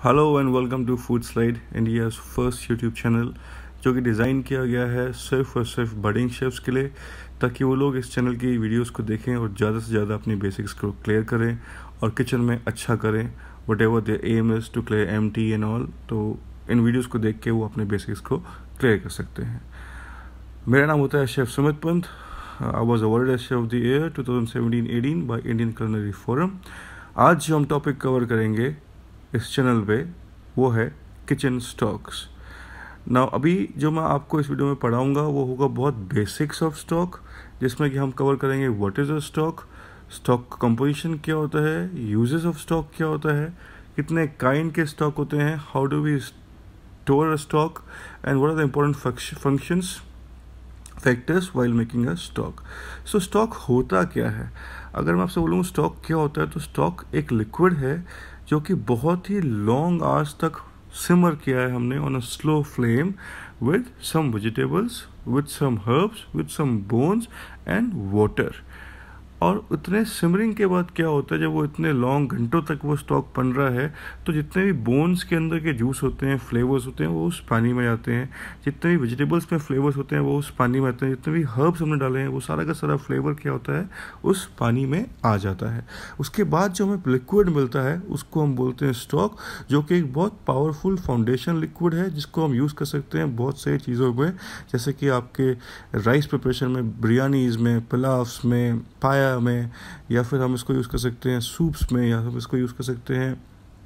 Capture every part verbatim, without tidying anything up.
Hello and welcome to Food Slide, India's first YouTube channel, जो कि design किया गया है सिर्फ और सिर्फ बडिंग शेफ्स के लिए, ताकि वो लोग इस चैनल की वीडियोस को देखें और ज़्यादा से ज़्यादा अपनी बेसिक्स को क्लियर करें और किचन में अच्छा करें। Whatever their aim is to clear empty and all, तो इन वीडियोज़ को देख के वो अपने बेसिक्स को क्लियर कर सकते हैं। मेरा नाम होता है chef Sumit Pant. I was awarded as chef of the year two thousand seventeen eighteen by Indian culinary forum. आज जो हम टॉपिक कवर करेंगे इस चैनल पे वो है किचन स्टॉक्स। नाउ अभी जो मैं आपको इस वीडियो में पढ़ाऊंगा वो होगा बहुत बेसिक्स ऑफ स्टॉक, जिसमें कि हम कवर करेंगे what is a stock, stock का कंपोजिशन क्या होता है, यूजेस ऑफ स्टॉक क्या होता है, कितने काइंड के स्टॉक होते हैं, how do we store a stock and what are the important functions factors while making a stock. So stock होता क्या है? अगर मैं आपसे बोलूँ स्टॉक क्या होता है, तो स्टॉक एक लिक्विड है जो कि बहुत ही लॉन्ग आवर्स तक सिमर किया है हमने on a slow flame with some vegetables, with some herbs, with some bones and water. और उतने सिमरिंग के बाद क्या होता है, जब वो इतने लॉन्ग घंटों तक वो स्टॉक बन रहा है, तो जितने भी बोन्स के अंदर के जूस होते हैं, फ्लेवर्स होते हैं, वो उस पानी में जाते हैं। जितने भी वेजिटेबल्स में फ्लेवर्स होते हैं वो उस पानी में आते हैं। जितने भी हर्ब्स हमने डाले हैं वो सारा का सारा फ्लेवर क्या होता है, उस पानी में आ जाता है। उसके बाद जो हमें लिक्विड मिलता है उसको हम बोलते हैं स्टॉक, जो कि एक बहुत पावरफुल फाउंडेशन लिक्विड है, जिसको हम यूज़ कर सकते हैं बहुत सारी चीज़ों में, जैसे कि आपके राइस प्रिपरेशन में, बिरयानीज़ में, पुलाव्स में, पाया में, या फिर हम इसको यूज़ कर सकते हैं सूप्स में, या हम इसको यूज़ कर सकते हैं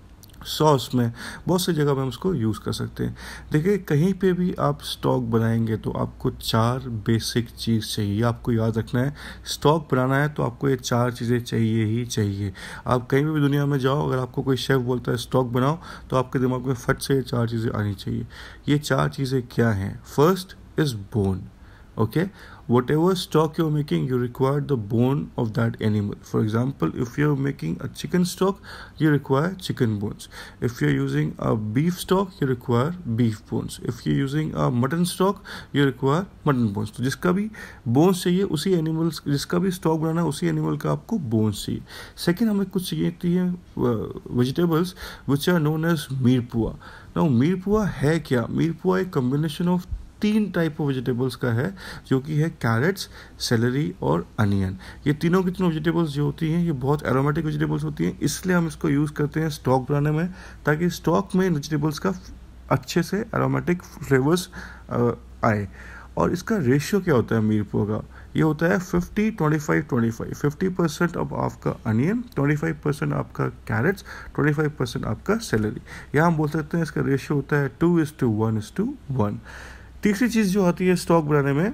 सॉस में। बहुत सी जगह पे हम इसको यूज़ कर सकते हैं। देखिए, कहीं पे भी आप स्टॉक बनाएंगे तो आपको चार बेसिक चीज़ चाहिए, आपको याद रखना है। स्टॉक बनाना है तो आपको ये चार चीज़ें चाहिए ही चाहिए। आप कहीं भी दुनिया में जाओ, अगर आपको कोई शेफ़ बोलता है स्टॉक बनाओ, तो आपके दिमाग में फट से ये चार चीज़ें आनी चाहिए। ये चार चीज़ें क्या हैं? First is bone. Okay, whatever stock you're making, you require the bone of that animal. For example, if you're making a chicken stock, you require chicken bones. If you're using a beef stock, you require beef bones. If you're using a mutton stock, you require mutton bones. तो जिसका भी bones चाहिए उसी animals, जिसका भी stock बनाना है उसी animal का आपको bones चाहिए। Second, हमें कुछ चाहिए हैं vegetables which are known as मीरपुआ। Now मीरपुआ है क्या? मीरपुआ एक combination of तीन टाइप ऑफ वेजिटेबल्स का है, जो कि है कैरेट्स, सेलरी और अनियन। ये तीनों की तीनों वेजिटेबल्स जो होती हैं ये बहुत एरोमेटिक वेजिटेबल्स होती हैं, इसलिए हम इसको यूज़ करते हैं स्टॉक बनाने में, ताकि स्टॉक में वेजिटेबल्स का अच्छे से एरोमेटिक फ्लेवर्स आए। और इसका रेशियो क्या होता है मीरपुआ का? ये होता है fifty twenty five twenty five. Fifty percent of आपका अनियन, ट्वेंटी फाइव परसेंट आपका कैरेट्स, ट्वेंटी फाइव परसेंट आपका सेलरी। यहाँ हम बोल सकते हैं इसका रेशियो होता है two is to one is to one. तीसरी चीज़ जो आती है स्टॉक बनाने में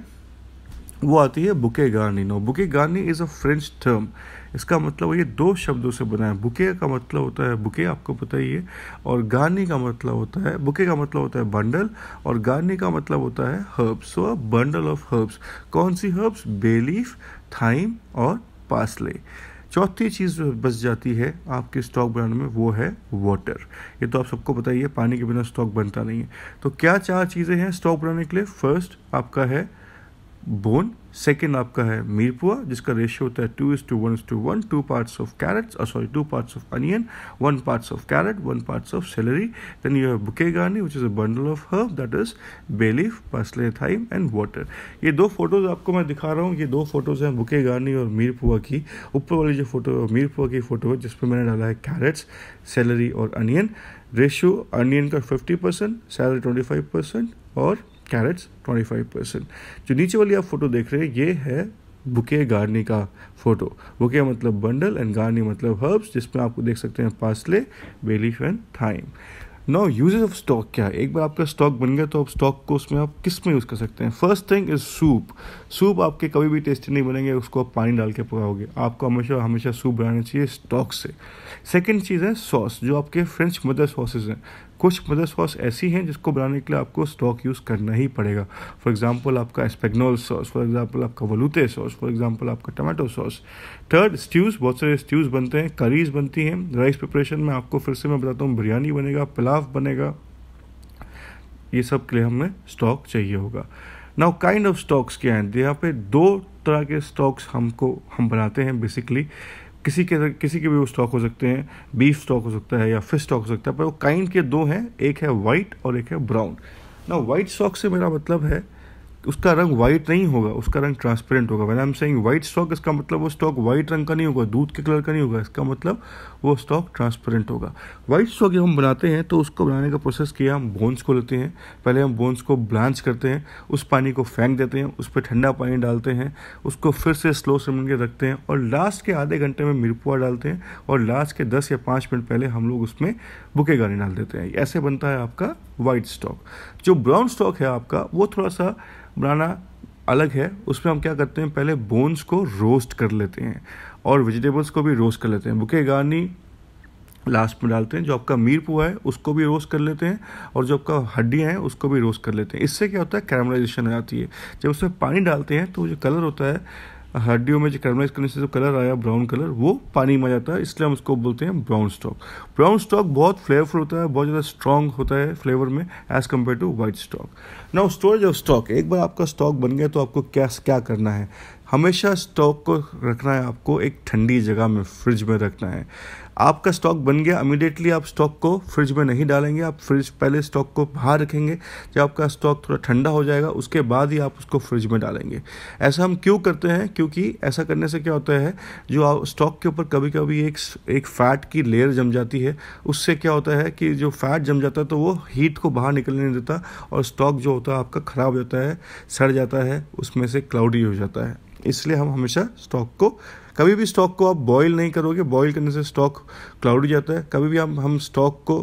वो आती है bouquet garni. No, bouquet garni is a French term. इसका मतलब ये दो शब्दों से बना है। बुके का मतलब होता है बुके, आपको पता ही है, और गार्नी का मतलब होता है, बुके का मतलब होता है बंडल, और गार्नी का मतलब होता है herbs. So a bundle of herbs. कौन सी हर्ब्स? बे लीफ, थाइम और पार्सले। चौथी चीज़ जो बच जाती है आपके स्टॉक बनाने में वो है वाटर। ये तो आप सबको पता ही है, पानी के बिना स्टॉक बनता नहीं है। तो क्या चार चीज़ें हैं स्टॉक बनाने के लिए? फर्स्ट आपका है बोन, सेकेंड आपका है मीरपुआ, जिसका रेशियो होता है two is to one is to one, two parts of carrots, sorry two parts of onion, one parts of carrot, one parts of celery. Then you have bouquet garni which is a bundle of herb, that is bay leaf, parsley, thyme and water. ये दो photos आपको मैं दिखा रहा हूँ, ये दो photos हैं बुके गार्नी और मीरपुआ की। ऊपर वाली जो फोटो मीरपुआ की फ़ोटो है, जिसपे मैंने डाला है कैरेट्स, सेलरी और अनियन। रेशियो अनियन का fifty percent, celery twenty five percent और कैरेट्स ट्वेंटी फाइव परसेंट। जो नीचे वाली आप फोटो देख रहे हैं ये है बुके गार्नी का फोटो। बुके मतलब बंडल एंड गार्नी मतलब हर्ब्स, जिसमें आपको देख सकते हैं parsley, bay leaf and thyme. Now uses of stock क्या है? एक बार आपका स्टॉक बन गया तो आप स्टॉक को उसमें आप किस में यूज़ कर सकते हैं? First thing is soup. Soup आपके कभी भी टेस्टी नहीं बनेंगे, उसको आप पानी डाल के पकाओगे। आपको हमेशा हमेशा सूप बनाना चाहिए स्टॉक से। सेकेंड चीज़ है सॉस, जो आपके फ्रेंच मदर सॉसेज हैं। कुछ मदर सॉस ऐसी हैं जिसको बनाने के लिए आपको स्टॉक यूज़ करना ही पड़ेगा। फॉर एग्जांपल आपका एस्पेगनोल सॉस, फॉर एग्जांपल आपका वलूते सॉस, फॉर एग्जांपल आपका टमाटो सॉस। Third, stews. बहुत सारे स्ट्यूज़ बनते हैं, करीज बनती हैं। राइस प्रिपरेशन में आपको फिर से मैं बताता हूँ, बिरयानी बनेगा, पुलाव बनेगा, ये सब के लिए हमें स्टॉक चाहिए होगा। नाउ काइंड ऑफ स्टॉक्स क्या हैं? यहाँ पे दो तरह के स्टॉक्स हमको हम बनाते हैं बेसिकली। किसी के किसी के भी वो स्टॉक हो सकते हैं, बीफ स्टॉक हो सकता है या फिश स्टॉक हो सकता है, पर वो काइंड के दो हैं, एक है वाइट और एक है ब्राउन। ना वाइट स्टॉक से मेरा मतलब है उसका रंग वाइट नहीं होगा, उसका रंग ट्रांसपेरेंट होगा। When I am saying white stock, इसका मतलब वो स्टॉक वाइट रंग का नहीं होगा, दूध के कलर का नहीं होगा, इसका मतलब वो स्टॉक ट्रांसपेरेंट होगा। वाइट स्टॉक जब हम बनाते हैं तो उसको बनाने का प्रोसेस किया, हम बोन्स को लेते हैं, पहले हम बोन्स को ब्लांच करते हैं, उस पानी को फेंक देते हैं, उस पर ठंडा पानी डालते हैं, उसको फिर से स्लो सिमन के रखते हैं और लास्ट के आधे घंटे में मिरपुआ डालते हैं और लास्ट के दस या पाँच मिनट पहले हम लोग उसमें बुके गानी डाल देते हैं। ऐसे बनता है आपका वाइट स्टॉक। जो ब्राउन स्टॉक है आपका, वो थोड़ा सा बनाना अलग है। उसमें हम क्या करते हैं, पहले बोन्स को रोस्ट कर लेते हैं और वेजिटेबल्स को भी रोस्ट कर लेते हैं। बुके गार्नी लास्ट में डालते हैं। जो आपका मीर पुआ है उसको भी रोस्ट कर लेते हैं और जो आपका हड्डियाँ हैं उसको भी रोस्ट कर लेते हैं। इससे क्या होता है, कैरामलाइजेशन आ जाती है। जब उसमें पानी डालते हैं तो जो कलर होता है हड्डियों में, जो कैरामलाइज करने से जो कलर आया ब्राउन कलर, वो पानी में जाता है, इसलिए हम उसको बोलते हैं ब्राउन स्टॉक। ब्राउन स्टॉक बहुत फ्लेवरफुल होता है, बहुत ज़्यादा स्ट्रॉन्ग होता है फ्लेवर में as compare to white stock. Now storage of stock, एक बार आपका स्टॉक बन गया तो आपको क्या क्या करना है, हमेशा स्टॉक को रखना है आपको एक ठंडी जगह में, फ्रिज में रखना है। आपका स्टॉक बन गया, इमीडिएटली आप स्टॉक को फ्रिज में नहीं डालेंगे, आप फ्रिज पहले स्टॉक को बाहर रखेंगे। जब आपका स्टॉक थोड़ा ठंडा हो जाएगा उसके बाद ही आप उसको फ्रिज में डालेंगे। ऐसा हम क्यों करते हैं, क्योंकि ऐसा करने से क्या होता है, जो स्टॉक के ऊपर कभी कभी एक एक फैट की लेयर जम जाती है, उससे क्या होता है कि जो फैट जम जाता है तो वो हीट को बाहर निकलने नहीं देता और स्टॉक जो होता है आपका ख़राब हो जाता है, सड़ जाता है, उसमें से क्लाउडी हो जाता है। इसलिए हम हमेशा स्टॉक को, कभी भी स्टॉक को आप बॉईल नहीं करोगे, बॉईल करने से स्टॉक क्लाउडी जाता है। कभी भी हम हम स्टॉक को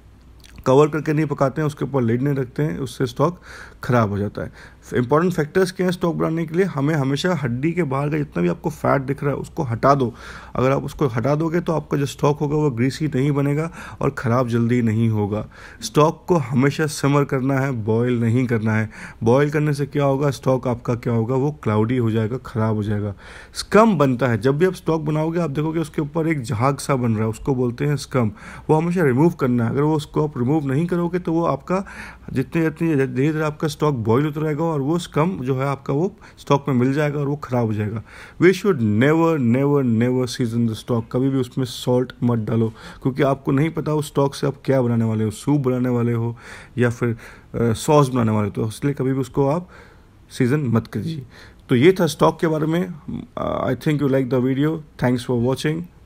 कवर करके नहीं पकाते हैं, उसके ऊपर लिड नहीं रखते हैं, उससे स्टॉक ख़राब हो जाता है। इंपॉर्टेंट फैक्टर्स क्या हैं स्टॉक बनाने के लिए, हमें हमेशा हड्डी के बाहर का जितना भी आपको फैट दिख रहा है उसको हटा दो। अगर आप उसको हटा दोगे तो आपका जो स्टॉक होगा वो ग्रीसी नहीं बनेगा और ख़राब जल्दी नहीं होगा। स्टॉक को हमेशा सिमर करना है, बॉयल नहीं करना है। बॉयल करने से क्या होगा, स्टॉक आपका क्या होगा, वो क्लाउडी हो जाएगा, ख़राब हो जाएगा। स्कम बनता है, जब भी आप स्टॉक बनाओगे आप देखोगे उसके ऊपर एक जहाग सा बन रहा है, उसको बोलते हैं स्कम। वो हमेशा रिमूव करना है। अगर वो उसको आप रिमूव नहीं करोगे तो वो आपका जितने जितनी धीरे धीरे आपका स्टॉक बॉयल होता रहेगा और वो स्कम जो है आपका वो स्टॉक में मिल जाएगा और वो ख़राब हो जाएगा। We should never never never season the stock. कभी भी उसमें सॉल्ट मत डालो, क्योंकि आपको नहीं पता उस स्टॉक से आप क्या बनाने वाले हो, सूप बनाने वाले हो या फिर सॉस बनाने वाले हो, तो इसलिए कभी भी उसको आप सीजन मत कीजिए। तो ये था स्टॉक के बारे में। I think you like the video. Thanks for watching.